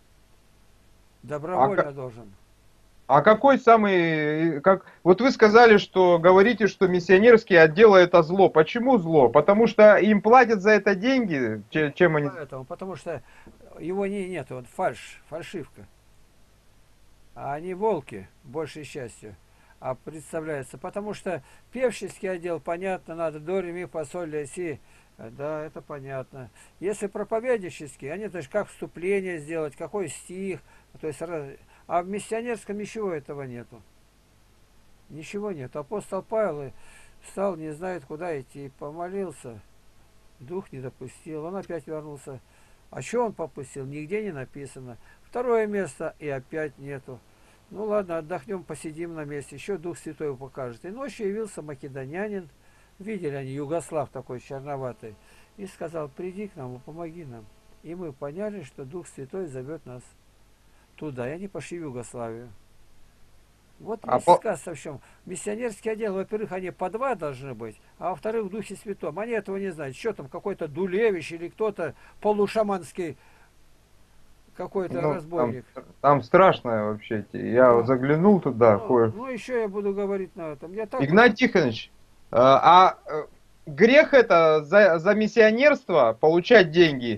Speaker 1: А,
Speaker 2: Добровольно
Speaker 1: ка-
Speaker 2: должен.
Speaker 1: а какой самый, как, вот вы сказали, что говорите, что миссионерские отделы это зло. Почему зло? Потому что им платят за это деньги, че- чем они...
Speaker 2: Поэтому, потому что его не, нет, вот фальш, фальшивка. А они волки, большей частью. А представляется, потому что певческий отдел, понятно, надо до, ре, ми, фа, соль, ля, си. Да, это понятно. Если проповеднические, они даже как вступление сделать, какой стих. То есть, раз- а в миссионерском ничего этого нету. Ничего нет. Апостол Павел встал, не знает, куда идти. Помолился, дух не допустил. Он опять вернулся. А что он попустил? Нигде не написано. Второе место и опять нету. Ну ладно, отдохнем, посидим на месте. Еще Дух Святой покажет. И ночью явился македонянин. Видели они, Югослав такой черноватый. И сказал, приди к нам и помоги нам. И мы поняли, что Дух Святой зовет нас туда. И они пошли в Югославию. Вот
Speaker 1: А
Speaker 2: весь
Speaker 1: по-
Speaker 2: сказ в чем. Миссионерский отдел, во-первых, они по два должны быть, а во-вторых, в Духе Святом. Они этого не знают. Что там, какой-то Дулевич или кто-то полушаманский какой-то
Speaker 1: Ну, там,
Speaker 2: разбойник.
Speaker 1: там страшно вообще. Я
Speaker 2: Да.
Speaker 1: вот заглянул туда,
Speaker 2: Ну,
Speaker 1: кое.
Speaker 2: ну, еще я буду говорить на этом. Я так вот-
Speaker 1: Игнат Тихонович, э, а э, грех это за, за миссионерство получать деньги?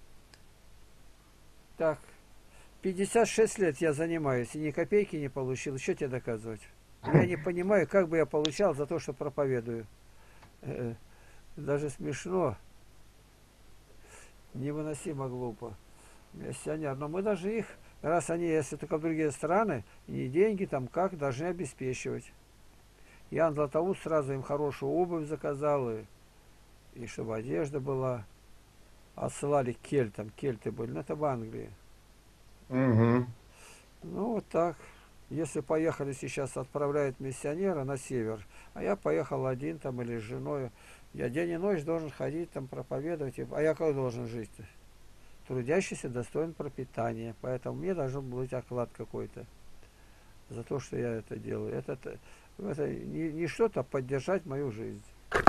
Speaker 2: так, пятьдесят шесть лет я занимаюсь и ни копейки не получил. Что тебе доказывать? Я не понимаю, как бы я получал за то, что проповедую. Э, Даже смешно. Невыносимо глупо. Миссионер. Но мы даже их, раз они, если только в другие страны, и деньги там как, должны обеспечивать. Ян Златоуст сразу им хорошую обувь заказал, и, и чтобы одежда была. Отсылали к кельтам, кельты были, но это в Англии.
Speaker 1: Угу.
Speaker 2: Ну вот так. Если поехали сейчас, отправляют миссионера на север, а я поехал один там или с женой, я день и ночь должен ходить там проповедовать, а я как должен жить-то? Трудящийся достоин пропитания, поэтому мне должен быть оклад какой-то за то, что я это делаю. Это, это, это не, не что-то поддержать мою жизнь.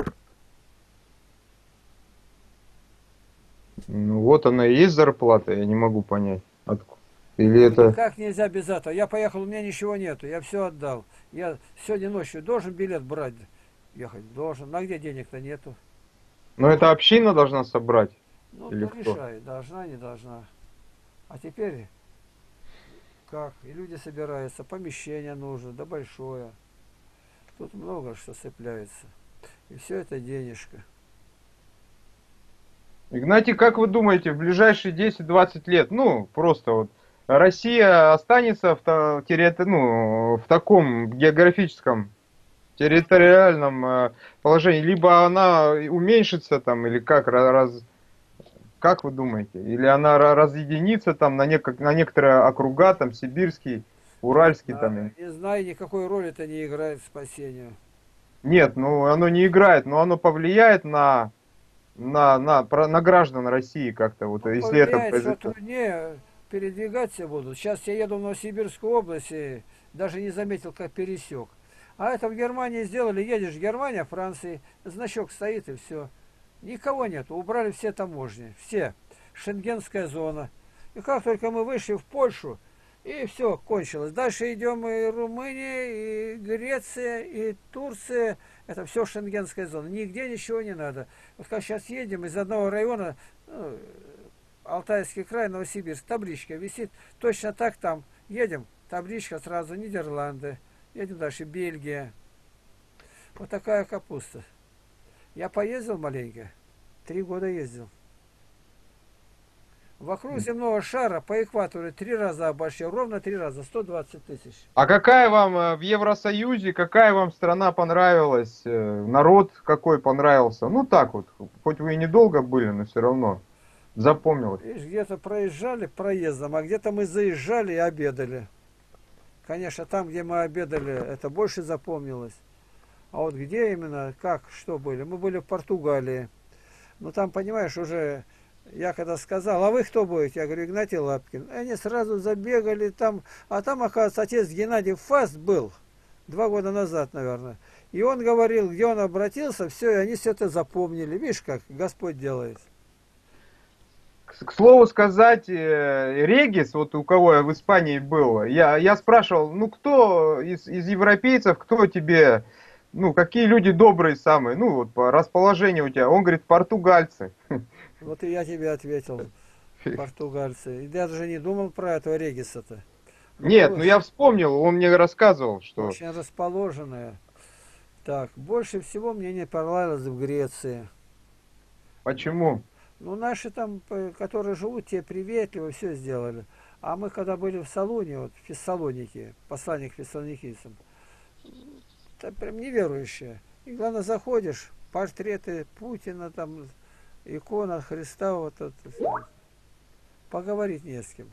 Speaker 1: Ну вот она и есть зарплата, я не могу понять. Откуда. Или это...
Speaker 2: Никак нельзя без этого. Я поехал, у меня ничего нету, я все отдал. Я сегодня ночью должен билет брать, ехать должен. А где денег-то нету?
Speaker 1: Но это община должна собрать?
Speaker 2: Ну,
Speaker 1: Или
Speaker 2: то
Speaker 1: кто?
Speaker 2: решай, должна, не должна. А теперь как? И люди собираются, помещение нужно, да большое. Тут много что цепляется. И все это денежка.
Speaker 1: Игнатий, как вы думаете, в ближайшие десять-двадцать лет, ну, просто вот, Россия останется в, та- территори- ну, в таком географическом, территориальном э, положении, либо она уменьшится там, или как, ра- раз, как вы думаете? Или она ра- разъединится там на, нек- на некоторые округа, там, сибирский,
Speaker 2: Не
Speaker 1: уральский там?
Speaker 2: знаю, не знаю, никакой роли это не играет к спасению.
Speaker 1: Нет, ну, оно не играет, но оно повлияет на, на, на, про- на граждан России как-то, вот,
Speaker 2: Ну,
Speaker 1: если это
Speaker 2: повлияет, что
Speaker 1: произойдет.
Speaker 2: труднее передвигаться будут. Сейчас я еду в Новосибирскую область и даже не заметил, как пересек. А это в Германии сделали, едешь в Германию, Франции, значок стоит и все. Никого нет, убрали все таможни, все. Шенгенская зона. И как только мы вышли в Польшу, и все, кончилось. Дальше идем и Румыния, и Греция, и Турция. Это все шенгенская зона. Нигде ничего не надо. Вот как сейчас едем из одного района, ну, Алтайский край, Новосибирск, табличка висит. Точно так там. Едем, табличка сразу, Нидерланды. Едем дальше, Бельгия. Вот такая капуста. Я поездил маленько. Три года ездил. Вокруг земного шара по экватору три раза обошел. Ровно три раза. сто двадцать тысяч.
Speaker 1: А какая вам э, в Евросоюзе, какая вам страна понравилась, э, народ какой понравился? Ну так вот, хоть вы и недолго были, но все равно запомнилось.
Speaker 2: Видишь, где-то проезжали проездом, а где-то мы заезжали и обедали. Конечно, там, где мы обедали, это больше запомнилось. А вот где именно, как, что были? Мы были в Португалии. Ну там, понимаешь, уже я когда сказал, а вы кто будете? Я говорю, Игнатий Лапкин. Они сразу забегали там. А там, оказывается, отец Геннадий Фаст был. Два года назад, наверное. И он говорил, где он обратился, все, и они все это запомнили. Видишь, как Господь делает.
Speaker 1: К, к слову сказать, э, Регис, вот у кого я в Испании был, я, я спрашивал, ну кто из, из европейцев, кто тебе, ну какие люди добрые самые, ну вот по расположению у тебя, он говорит, португальцы.
Speaker 2: Вот и я тебе ответил, португальцы. И я даже не думал про этого Региса-то. Ну,
Speaker 1: Нет, ну
Speaker 2: хорош,
Speaker 1: я вспомнил, он мне рассказывал, что...
Speaker 2: очень расположенная. Так, больше всего мне не понравилось в Греции.
Speaker 1: Почему?
Speaker 2: Ну, наши там, п- которые живут, те приветливо все сделали. А мы, когда были в Салоне, вот в Фессалонике, посланник фессалоникийцам, там прям неверующие. И главное, заходишь, портреты Путина, там, икона Христа, вот это всё. Поговорить не с кем.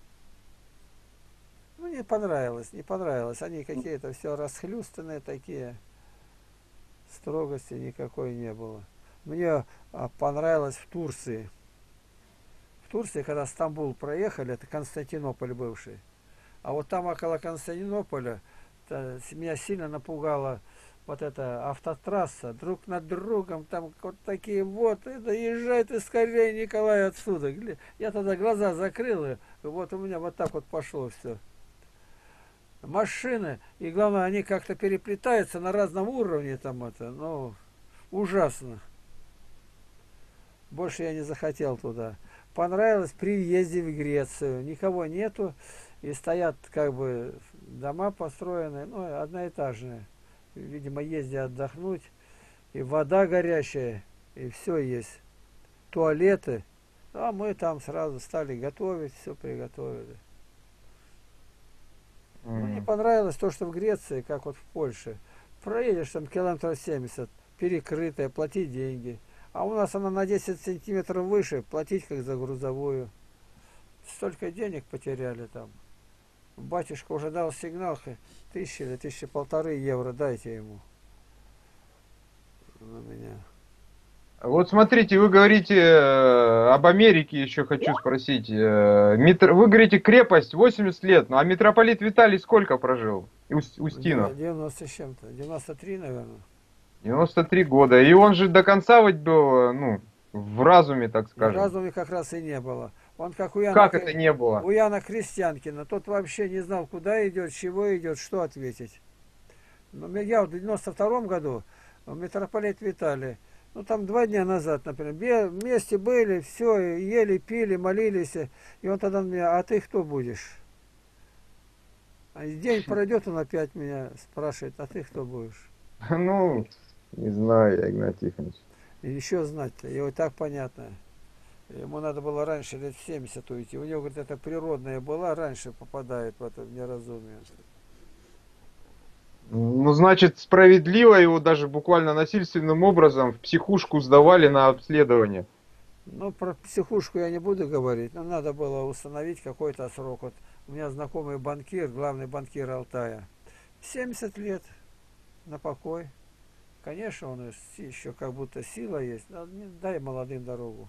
Speaker 2: Ну, не понравилось, не понравилось. Они какие-то все расхлюстанные такие, строгости никакой не было. Мне а, понравилось в Турции. В Турции, когда Стамбул проехали, это Константинополь бывший. А вот там около Константинополя та, меня сильно напугала вот эта автотрасса. Друг над другом, там вот такие вот, это езжай ты скорее, Николай, отсюда. Гля- Я тогда глаза закрыл, и вот у меня вот так вот пошло все. Машины, и главное, они как-то переплетаются на разном уровне там это, ну, ужасно. Больше я не захотел туда. Понравилось при въезде в Грецию. Никого нету. И стоят как бы дома построенные, ну, одноэтажные. Видимо, езди отдохнуть. И вода горячая, и все есть. Туалеты. А мы там сразу стали готовить, все приготовили. Ну, не
Speaker 1: М.
Speaker 2: понравилось то, что в Греции, как вот в Польше, проедешь там километров семьдесят, перекрытая, платить деньги. А у нас она на десять сантиметров выше, платить как за грузовую. Столько денег потеряли там. Батюшка уже дал сигнал, тысячи или тысячи полторы евро дайте ему. На меня.
Speaker 1: Вот смотрите, вы говорите э, об Америке, еще хочу спросить. Э, митр- Вы говорите, крепость восемьдесят лет, ну а митрополит Виталий сколько прожил? Ус- Устинов?
Speaker 2: девяносто с чем-то, девяносто три, наверное.
Speaker 1: девяносто три года. И он же до конца ведь был, э, ну, в разуме, так
Speaker 2: В
Speaker 1: скажем.
Speaker 2: разуме как раз и не было. Он как у Яна,
Speaker 1: Как это не было?
Speaker 2: у Яна Крестьянкина. Тот вообще не знал, куда идет, чего идет, что ответить. Но я в девяносто втором году, митрополит Виталий, ну там два дня назад, например, вместе были, все, ели, пили, молились. И он тогда мне, а ты кто будешь? А день пройдет, он опять меня спрашивает, а ты кто будешь?
Speaker 1: Ну, не знаю, я, Игнатий Тихонович.
Speaker 2: И еще знать-то, и вот так понятно. Ему надо было раньше, лет в семьдесят уйти. У него, говорит, это природная была, раньше попадает в это неразумие.
Speaker 1: Ну, значит, справедливо его даже буквально насильственным образом в психушку сдавали на обследование.
Speaker 2: Ну, про психушку я не буду говорить, но надо было установить какой-то срок. Вот у меня знакомый банкир, главный банкир Алтая, семьдесят лет на покой. Конечно, он еще как будто сила есть, но дай молодым дорогу.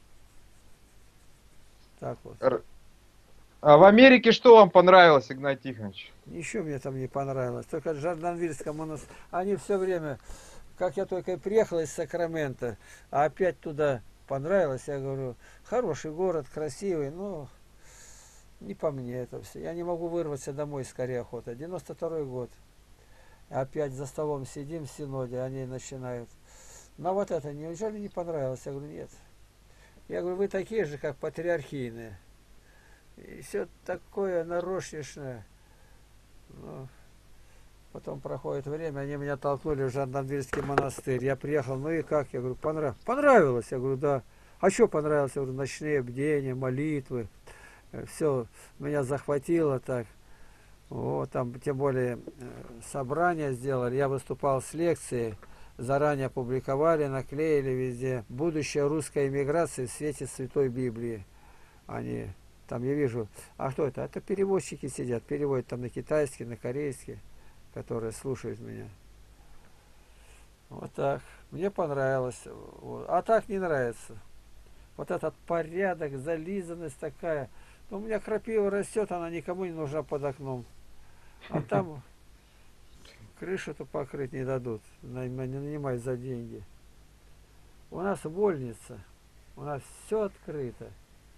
Speaker 2: Так вот.
Speaker 1: Р- А в Америке что вам понравилось, Игнатий Тихонович?
Speaker 2: Ничего мне там не понравилось. Только в Жорданвильском у нас... Они все время... Как я только приехал из Сакрамента, а опять туда понравилось, я говорю, хороший город, красивый, но не по мне это все. Я не могу вырваться домой, скорее охота. девяносто второй год. Опять за столом сидим в Синоде, они начинают. Но вот это, неужели не понравилось? Я говорю, нет. Я говорю, вы такие же, как патриархийные. И все такое нарочничное. Ну, потом проходит время, они меня толкнули в Жандандвильский монастырь. Я приехал, ну и как? Я говорю, понравилось. Понравилось? Я говорю, да. А что понравилось? Я говорю, ночные бдения, молитвы. Все меня захватило так. Вот, там, тем более, собрание сделали. Я выступал с лекцией. Заранее опубликовали, наклеили везде. Будущее русской эмиграции в свете Святой Библии. Они, там я вижу, а кто это? Это переводчики сидят, переводят там на китайский, на корейский, которые слушают меня. Вот так. Мне понравилось. Вот. А так не нравится. Вот этот порядок, зализанность такая. Ну, у меня крапива растет, она никому не нужна под окном. А там крышу-то покрыть не дадут. Не нанимать за деньги. У нас вольница. У нас все открыто.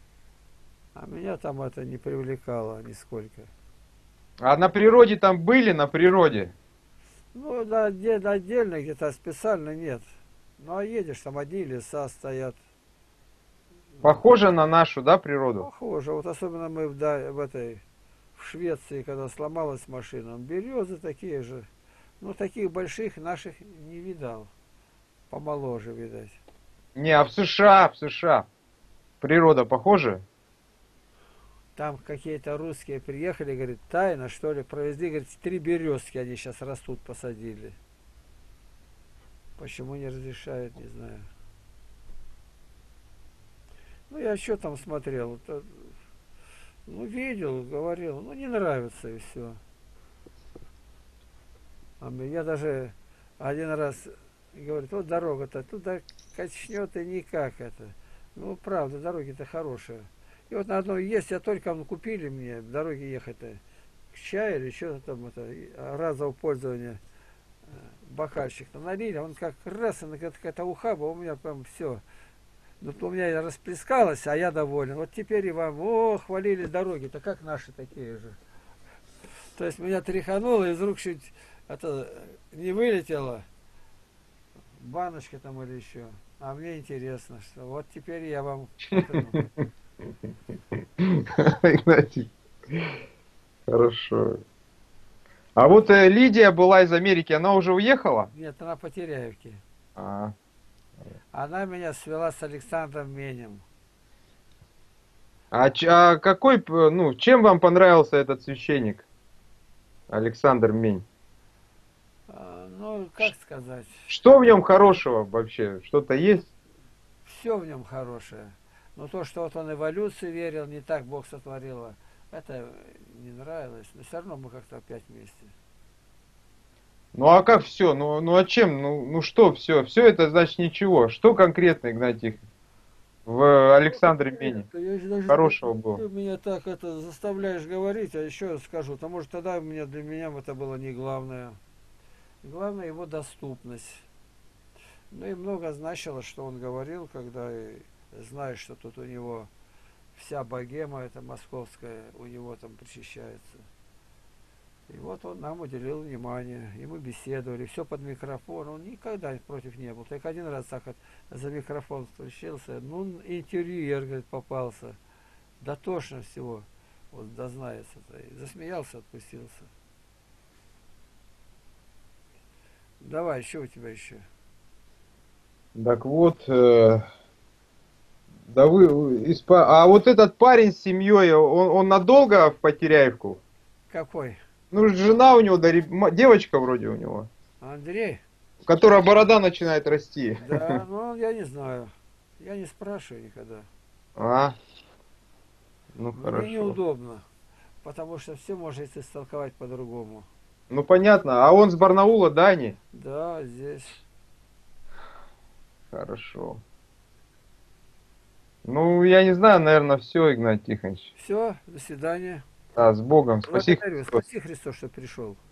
Speaker 2: А меня там это не привлекало нисколько.
Speaker 1: А на природе там были, на природе?
Speaker 2: Ну, да, отдельно, отдельно где-то специально нет. Ну, а едешь, там одни леса стоят.
Speaker 1: Похоже на нашу, да, природу?
Speaker 2: Похоже. Вот особенно мы в, да, в этой, в Швеции, когда сломалась машина. Березы такие же. Ну, таких больших наших не видал. Помоложе, видать.
Speaker 1: Не, а в США, в США. Природа похожа?
Speaker 2: Там какие-то русские приехали, говорит, тайно, что ли, провезли, говорит, три березки они сейчас растут, посадили. Почему не разрешают, не знаю. Ну, я что там смотрел? Это, ну, видел, говорил, ну, не нравится и все. А я даже один раз, говорит, вот дорога-то, туда качнет и никак это. Ну, правда, дороги-то хорошие. И вот на одной есть, я только ну, купили мне в дороге ехать-то к чаю или что-то там, это, разового пользования, бокальчик-то налили, он как раз, какая-то ухаба, у меня прям все. Вот у меня расплескалось, а я доволен. Вот теперь и вам, о, хвалили дороги-то, как наши такие же. То есть меня тряхануло, из рук чуть это не вылетело, баночка там или еще. А мне интересно, что вот теперь я вам...
Speaker 1: Игнатий, хорошо. А вот э, Лидия была из Америки, она уже уехала?
Speaker 2: Нет, она по Теряевке.
Speaker 1: А,
Speaker 2: Она меня свела с Александром Менем.
Speaker 1: А, ч- а какой, п- ну, чем вам понравился этот священник, Александр Мень?
Speaker 2: А, ну, как сказать,
Speaker 1: Что в нем хорошего вообще? Что-то есть?
Speaker 2: все в нем хорошее. Но то, что вот он эволюции верил, не так Бог сотворил, это не нравилось. Но все равно мы как-то опять вместе.
Speaker 1: Ну а как все? Ну, ну а чем? Ну, ну что все? Все это значит ничего. Что конкретно, Игнатий, в Александре Мене
Speaker 2: Это, я же даже
Speaker 1: хорошего было?
Speaker 2: ты меня так это заставляешь говорить, а еще скажу, то может тогда у меня для меня это было не главное. Главное его доступность. Ну и много значило, что он говорил, когда и знаешь, что тут у него вся богема эта московская у него там причащается. И вот он нам уделил внимание, и мы беседовали, все под микрофон. Он никогда против не был. Только один раз так вот за микрофон включился. Ну, интервьюер, говорит, попался. Дотошно всего. Вот дознается-то. И засмеялся, отпустился. Давай, что у тебя еще?
Speaker 1: Так вот, э, да вы, из па- а вот этот парень с семьей, он, он надолго в Потеряевку?
Speaker 2: Какой?
Speaker 1: Ну, жена у него, да, реб- ма- девочка вроде у него,
Speaker 2: Андрей?
Speaker 1: у которой борода начинает расти.
Speaker 2: Да, ну я не знаю. Я не спрашиваю никогда.
Speaker 1: А, ну
Speaker 2: Мне
Speaker 1: хорошо.
Speaker 2: неудобно, потому что все может истолковать по-другому.
Speaker 1: Ну понятно. А он с Барнаула, да, не?
Speaker 2: Да, здесь.
Speaker 1: Хорошо. Ну, я не знаю, наверное, все, Игнат Тихонович.
Speaker 2: Все, до свидания.
Speaker 1: Да, с Богом. Спаси
Speaker 2: Благодарю.
Speaker 1: Христос.
Speaker 2: Спаси Христос, что пришел.